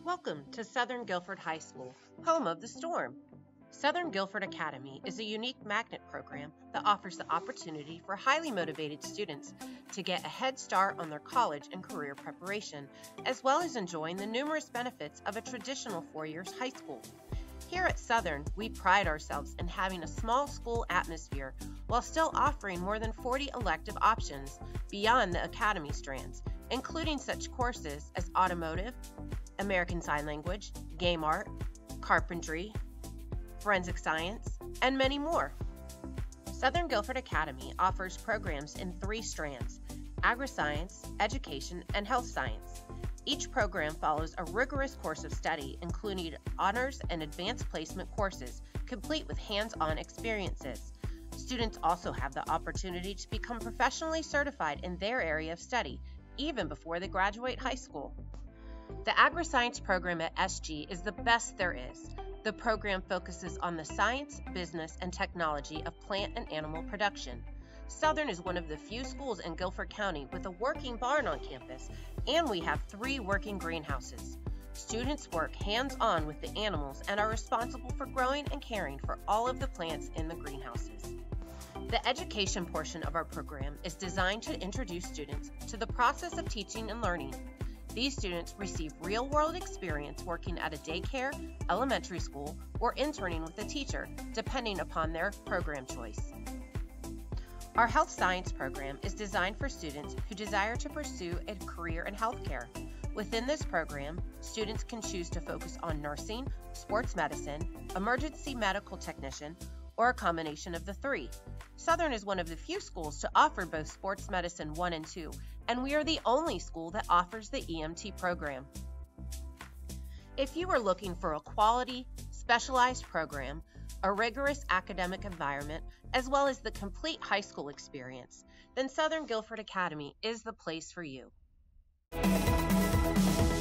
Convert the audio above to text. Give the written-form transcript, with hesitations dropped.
Welcome to Southern Guilford High School, home of the storm. Southern Guilford Academy is a unique magnet program that offers the opportunity for highly motivated students to get a head start on their college and career preparation, as well as enjoying the numerous benefits of a traditional 4-year high school. Here at Southern, we pride ourselves in having a small school atmosphere while still offering more than 40 elective options beyond the academy strands, including such courses as automotive, American Sign Language, game art, carpentry, forensic science, and many more. Southern Guilford Academy offers programs in 3 strands: Agri-science, education, and health science. Each program follows a rigorous course of study, including honors and advanced placement courses, complete with hands-on experiences. Students also have the opportunity to become professionally certified in their area of study, even before they graduate high school. The Agri-science program at SG is the best there is. The program focuses on the science, business, and technology of plant and animal production. Southern is one of the few schools in Guilford County with a working barn on campus, and we have 3 working greenhouses. Students work hands-on with the animals and are responsible for growing and caring for all of the plants in the greenhouses. The education portion of our program is designed to introduce students to the process of teaching and learning. These students receive real-world experience working at a daycare, elementary school, or interning with a teacher, depending upon their program choice. Our health science program is designed for students who desire to pursue a career in healthcare. Within this program, students can choose to focus on nursing, sports medicine, emergency medical technician, or a combination of the 3. Southern is one of the few schools to offer both Sports Medicine 1 and 2, and we are the only school that offers the EMT program. If you are looking for a quality, specialized program, a rigorous academic environment, as well as the complete high school experience, then Southern Guilford Academy is the place for you.